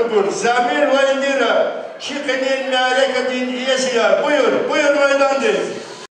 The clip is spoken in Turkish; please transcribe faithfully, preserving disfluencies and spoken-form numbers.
kıbır, zemir ve indira, şıkının meleketin iyesiya. Buyur, buyur meydandır.